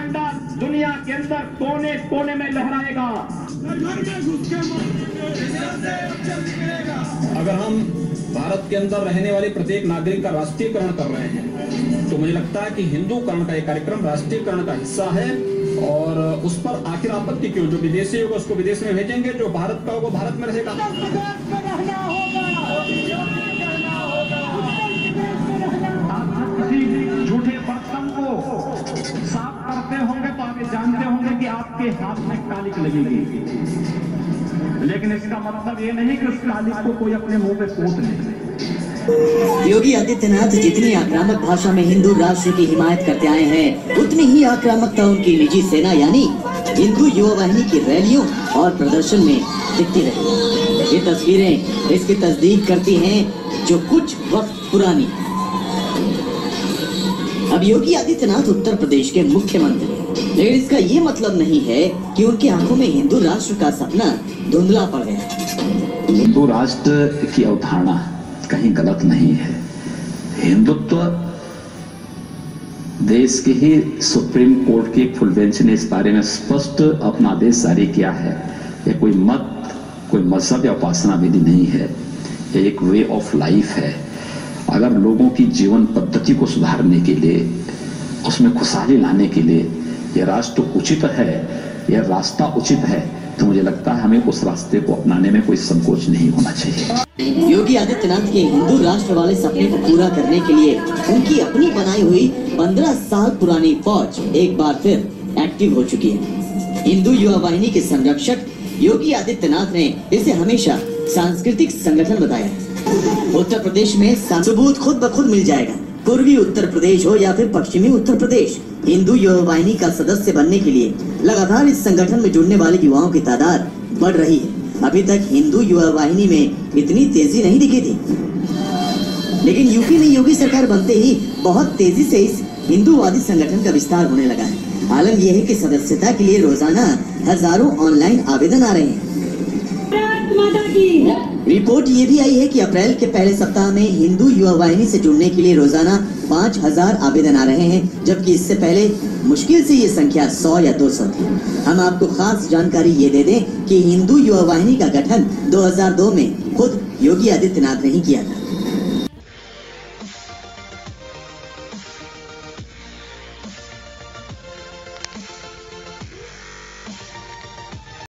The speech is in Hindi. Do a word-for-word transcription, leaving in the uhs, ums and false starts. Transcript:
झंडा दुनिया के अंदर कोने कोने में लहराएगा। अगर हम भारत के अंदर रहने वाले प्रत्येक नागरिक का राष्ट्रीयकरण कर रहे हैं तो मुझे लगता है कि हिंदूकरण का एक कार्यक्रम राष्ट्रीयकरण का हिस्सा है, और उस पर आखिर आपत्ति क्यों? जो विदेशी होगा उसको विदेश में भेजेंगे, जो भारत का होगा भारत में रहेगा। किसी झूठे बर्तन को साफ करते होंगे तो आप ये जानते होंगे कि आपके हाथ में कालिक लगेगी, लेकिन इसका मतलब ये नहीं कि उस कालिक को कोई अपने मुंह पे पोत ले। योगी आदित्यनाथ जितनी आक्रामक भाषा में हिंदू राष्ट्र की हिमायत करते आए हैं, उतनी ही आक्रामकता उनकी निजी सेना यानी हिंदू युवा वाहिनी की रैलियों और प्रदर्शन में दिखती रही। ये तस्वीरें इसकी तस्दीक करती हैं जो कुछ वक्त पुरानी। अब योगी आदित्यनाथ उत्तर प्रदेश के मुख्यमंत्री, लेकिन इसका ये मतलब नहीं है कि उनकी आंखों में हिंदू राष्ट्र का सपना धुंधला पड़ गया। हिंदू राष्ट्र की अवधारणा कहीं गलत नहीं है। हिंदुत्व देश के ही सुप्रीम कोर्ट की एक फुल बेंच ने इस बारे में स्पष्ट अपना आदेश जारी किया है। यह कोई मत, कोई मजहब या उपासना विधि नहीं है, यह एक वे ऑफ लाइफ है। अगर लोगों की जीवन पद्धति को सुधारने के लिए, उसमें खुशहाली लाने के लिए यह राष्ट्र उचित है, यह रास्ता उचित है, तो मुझे लगता है हमें उस रास्ते को अपनाने में कोई संकोच नहीं होना चाहिए। योगी आदित्यनाथ के हिंदू राष्ट्र वाले सपने को पूरा करने के लिए उनकी अपनी बनाई हुई पंद्रह साल पुरानी फौज एक बार फिर एक्टिव हो चुकी है। हिंदू युवा वाहिनी के संरक्षक योगी आदित्यनाथ ने इसे हमेशा सांस्कृतिक संगठन बताया है। उत्तर प्रदेश में सबूत खुद ब खुद मिल जाएगा। पूर्वी उत्तर प्रदेश हो या फिर पश्चिमी उत्तर प्रदेश, हिंदू युवा वाहिनी का सदस्य बनने के लिए लगातार इस संगठन में जुड़ने वाले युवाओं की तादाद बढ़ रही है। अभी तक हिंदू युवा वाहिनी में इतनी तेजी नहीं दिखी थी, लेकिन यूपी में योगी सरकार बनते ही बहुत तेजी से इस हिंदूवादी संगठन का विस्तार होने लगा है। आलम यह है कि सदस्यता के लिए रोजाना हजारों ऑनलाइन आवेदन आ रहे हैं। रिपोर्ट ये भी आई है कि अप्रैल के पहले सप्ताह में हिंदू युवा वाहिनी से जुड़ने के लिए रोजाना पाँच हजार आवेदन आ रहे हैं, जबकि इससे पहले मुश्किल से ये संख्या सौ या दो सौ थी। हम आपको खास जानकारी ये दे दें कि हिंदू युवा वाहिनी का गठन दो हज़ार दो में खुद योगी आदित्यनाथ ने ही किया था।